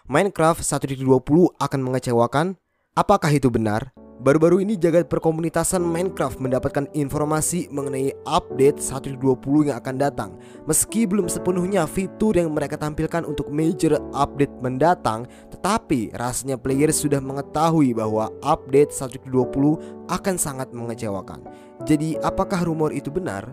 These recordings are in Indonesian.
Minecraft 1.20 akan mengecewakan? Apakah itu benar? Baru-baru ini jagat perkomunitasan Minecraft mendapatkan informasi mengenai update 1.20 yang akan datang. Meski belum sepenuhnya fitur yang mereka tampilkan untuk major update mendatang, tetapi rasanya player sudah mengetahui bahwa update 1.20 akan sangat mengecewakan. Jadi apakah rumor itu benar?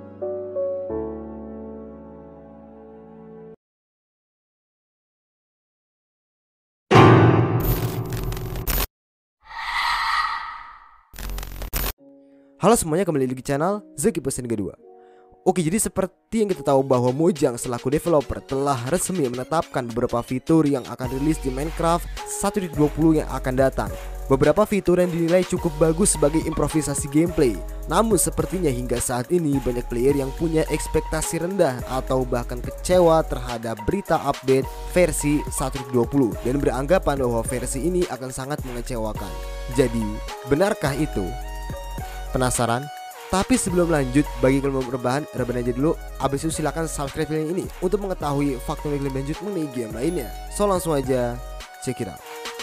Halo semuanya, kembali lagi di channel Zakipers Kedua. Oke, jadi seperti yang kita tahu bahwa Mojang selaku developer telah resmi menetapkan beberapa fitur yang akan rilis di Minecraft 1.20 yang akan datang. Beberapa fitur yang dinilai cukup bagus sebagai improvisasi gameplay. Namun sepertinya hingga saat ini banyak player yang punya ekspektasi rendah atau bahkan kecewa terhadap berita update versi 1.20 dan beranggapan bahwa versi ini akan sangat mengecewakan. Jadi, benarkah itu? Penasaran? Tapi sebelum lanjut, bagi kalian yang berbahan, rebahan aja dulu. Abis itu silahkan subscribe channel ini untuk mengetahui fakta lebih lanjut mengenai game lainnya. So langsung aja check it out.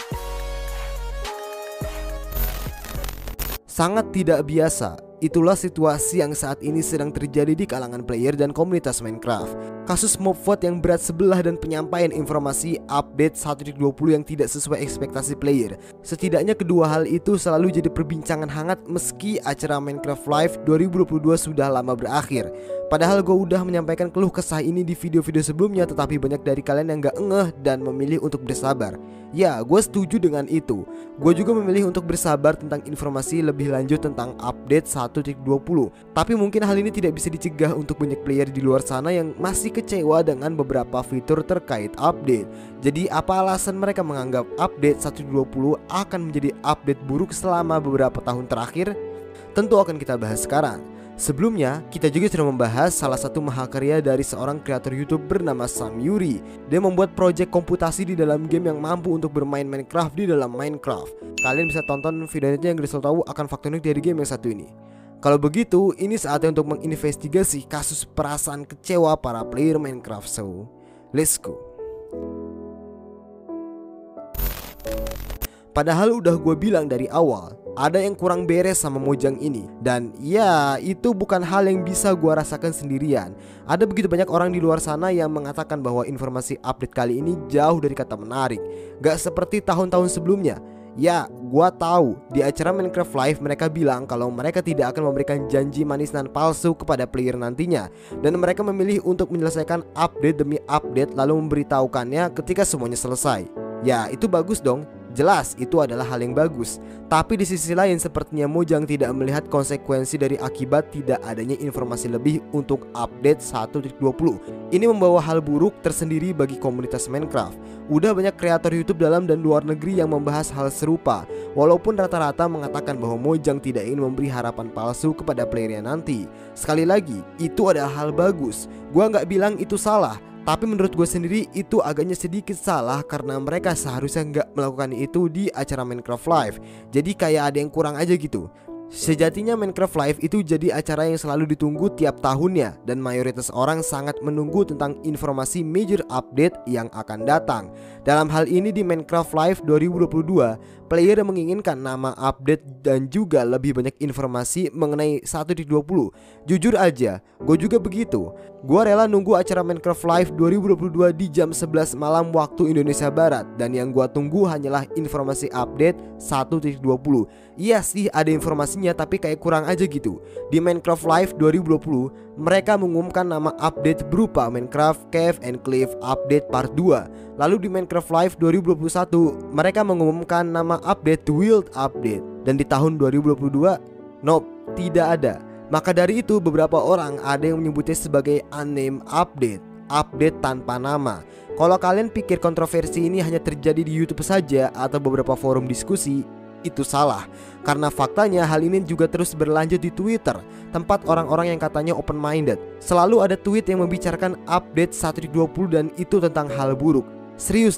Sangat tidak biasa, itulah situasi yang saat ini sedang terjadi di kalangan player dan komunitas Minecraft. Kasus mob vote yang berat sebelah dan penyampaian informasi update 1.20 yang tidak sesuai ekspektasi player. Setidaknya kedua hal itu selalu jadi perbincangan hangat meski acara Minecraft Live 2022 sudah lama berakhir. Padahal gue udah menyampaikan keluh kesah ini di video-video sebelumnya, tetapi banyak dari kalian yang gak ngeh dan memilih untuk bersabar. Ya, gue setuju dengan itu. Gue juga memilih untuk bersabar tentang informasi lebih lanjut tentang update 1.20. Tapi mungkin hal ini tidak bisa dicegah untuk banyak player di luar sana yang masih kecewa dengan beberapa fitur terkait update. Jadi apa alasan mereka menganggap update 1.20 akan menjadi update buruk selama beberapa tahun terakhir? Tentu akan kita bahas sekarang. Sebelumnya, kita juga sudah membahas salah satu mahakarya dari seorang kreator YouTube bernama Sam Yuri. Dia membuat proyek komputasi di dalam game yang mampu untuk bermain Minecraft di dalam Minecraft. Kalian bisa tonton videonya yang disuruh tahu akan fakta unik dari game yang satu ini. Kalau begitu, ini saatnya untuk menginvestigasi kasus perasaan kecewa para player Minecraft. So, let's go. Padahal udah gue bilang dari awal, ada yang kurang beres sama Mojang ini. Dan ya, itu bukan hal yang bisa gue rasakan sendirian. Ada begitu banyak orang di luar sana yang mengatakan bahwa informasi update kali ini jauh dari kata menarik. Gak seperti tahun-tahun sebelumnya. Ya, gue tahu di acara Minecraft Live mereka bilang kalau mereka tidak akan memberikan janji manis dan palsu kepada player nantinya. Dan mereka memilih untuk menyelesaikan update demi update lalu memberitahukannya ketika semuanya selesai. Ya, itu bagus dong. Jelas itu adalah hal yang bagus. Tapi di sisi lain sepertinya Mojang tidak melihat konsekuensi dari akibat tidak adanya informasi lebih untuk update 1.20. Ini membawa hal buruk tersendiri bagi komunitas Minecraft. Udah banyak kreator YouTube dalam dan luar negeri yang membahas hal serupa. Walaupun rata-rata mengatakan bahwa Mojang tidak ingin memberi harapan palsu kepada playernya nanti. Sekali lagi, itu adalah hal bagus. Gua nggak bilang itu salah. Tapi menurut gue sendiri itu agaknya sedikit salah karena mereka seharusnya nggak melakukan itu di acara Minecraft Live. Jadi kayak ada yang kurang aja gitu. Sejatinya Minecraft Live itu jadi acara yang selalu ditunggu tiap tahunnya dan mayoritas orang sangat menunggu tentang informasi major update yang akan datang. Dalam hal ini di Minecraft Live 2022, player menginginkan nama update dan juga lebih banyak informasi mengenai 1.20. Jujur aja, gue juga begitu. Gue rela nunggu acara Minecraft Live 2022 di jam 11 malam waktu Indonesia Barat. Dan yang gue tunggu hanyalah informasi update 1.20. Iya sih ada informasinya tapi kayak kurang aja gitu. Di Minecraft Live 2020 mereka mengumumkan nama update berupa Minecraft Cave and Cliff Update Part 2. Lalu di Minecraft Live 2021 mereka mengumumkan nama update Wild Update. Dan di tahun 2022 nope, tidak ada. Maka dari itu beberapa orang ada yang menyebutnya sebagai unnamed update, update tanpa nama. Kalau kalian pikir kontroversi ini hanya terjadi di YouTube saja atau beberapa forum diskusi, itu salah. Karena faktanya hal ini juga terus berlanjut di Twitter, tempat orang-orang yang katanya open-minded. Selalu ada tweet yang membicarakan update 1.20 dan itu tentang hal buruk. Serius deh,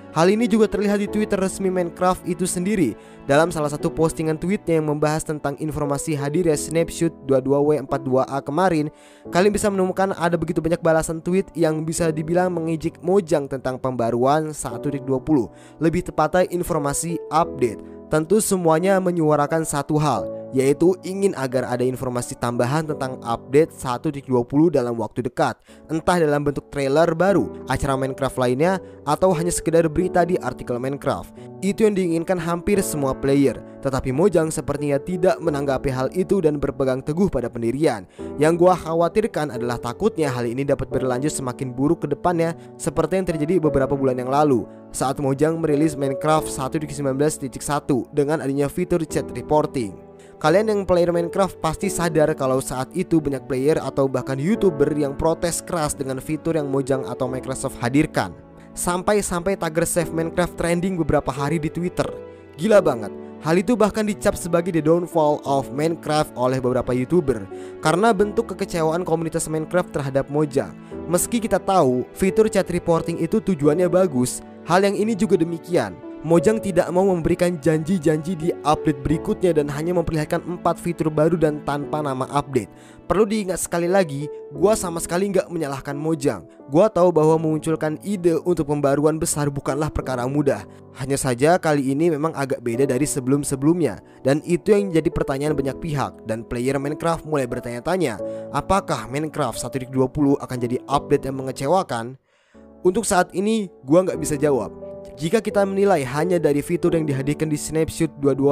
Hal ini juga terlihat di Twitter resmi Minecraft itu sendiri. Dalam salah satu postingan tweetnya yang membahas tentang informasi hadirnya Snapshot 22W42A kemarin, kalian bisa menemukan ada begitu banyak balasan tweet yang bisa dibilang mengejek Mojang tentang pembaruan 1.20, lebih tepatnya informasi update. Tentu semuanya menyuarakan satu hal, yaitu ingin agar ada informasi tambahan tentang update 1.20 dalam waktu dekat, entah dalam bentuk trailer baru, acara Minecraft lainnya, atau hanya sekedar berita di artikel Minecraft. Itu yang diinginkan hampir semua player, tetapi Mojang sepertinya tidak menanggapi hal itu dan berpegang teguh pada pendirian. Yang gua khawatirkan adalah takutnya hal ini dapat berlanjut semakin buruk ke depannya, seperti yang terjadi beberapa bulan yang lalu saat Mojang merilis Minecraft 1.19.1 dengan adanya fitur chat reporting. Kalian yang player Minecraft pasti sadar kalau saat itu banyak player atau bahkan YouTuber yang protes keras dengan fitur yang Mojang atau Microsoft hadirkan. Sampai tagar save Minecraft trending beberapa hari di Twitter. Gila banget. Hal itu bahkan dicap sebagai the downfall of Minecraft oleh beberapa YouTuber karena bentuk kekecewaan komunitas Minecraft terhadap Mojang. Meski kita tahu fitur chat reporting itu tujuannya bagus, hal yang ini juga demikian. Mojang tidak mau memberikan janji-janji di update berikutnya dan hanya memperlihatkan 4 fitur baru dan tanpa nama update. Perlu diingat sekali lagi, gua sama sekali nggak menyalahkan Mojang. Gua tahu bahwa memunculkan ide untuk pembaruan besar bukanlah perkara mudah. Hanya saja kali ini memang agak beda dari sebelum-sebelumnya. Dan itu yang jadi pertanyaan banyak pihak. Dan player Minecraft mulai bertanya-tanya, apakah Minecraft 1.20 akan jadi update yang mengecewakan? Untuk saat ini, gua nggak bisa jawab. Jika kita menilai hanya dari fitur yang dihadirkan di Snapshot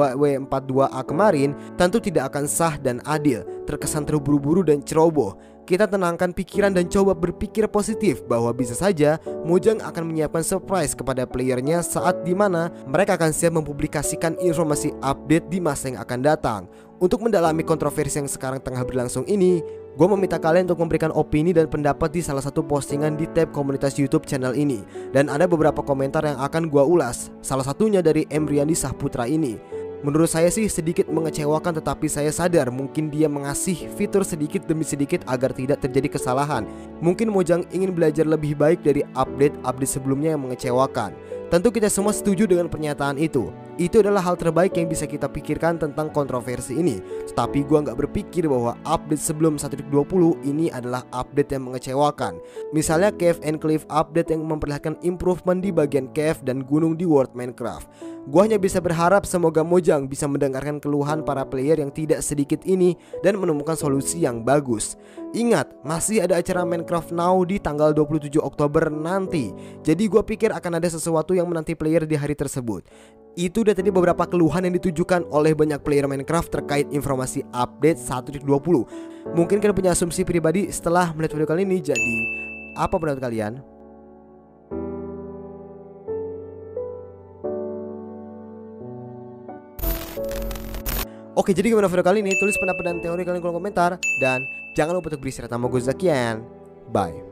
22W42A kemarin, tentu tidak akan sah dan adil, terkesan terburu-buru dan ceroboh. Kita tenangkan pikiran dan coba berpikir positif bahwa bisa saja Mojang akan menyiapkan surprise kepada playernya saat dimana mereka akan siap mempublikasikan informasi update di masa yang akan datang. Untuk mendalami kontroversi yang sekarang tengah berlangsung ini, gue meminta kalian untuk memberikan opini dan pendapat di salah satu postingan di tab komunitas YouTube channel ini. Dan ada beberapa komentar yang akan gue ulas, salah satunya dari Emriandi Sahputra ini. Menurut saya sih sedikit mengecewakan, tetapi saya sadar mungkin dia mengasih fitur sedikit demi sedikit agar tidak terjadi kesalahan. Mungkin Mojang ingin belajar lebih baik dari update-update sebelumnya yang mengecewakan. Tentu kita semua setuju dengan pernyataan itu. Itu adalah hal terbaik yang bisa kita pikirkan tentang kontroversi ini. Tetapi gua nggak berpikir bahwa update sebelum 1.20 ini adalah update yang mengecewakan. Misalnya Cave and Cliff update yang memperlihatkan improvement di bagian cave dan gunung di World Minecraft. Gua hanya bisa berharap semoga Mojang bisa mendengarkan keluhan para player yang tidak sedikit ini dan menemukan solusi yang bagus. Ingat, masih ada acara Minecraft Now di tanggal 27 Oktober nanti. Jadi gua pikir akan ada sesuatu yang menanti player di hari tersebut. Itu udah tadi beberapa keluhan yang ditujukan oleh banyak player Minecraft terkait informasi update 1.20. Mungkin kalian punya asumsi pribadi setelah melihat video kali ini. Jadi, apa pendapat kalian? Oke, jadi gimana video kali ini? Tulis pendapat dan teori kalian di kolom komentar. Dan jangan lupa untuk beristirahat sama gue Zakian. Bye.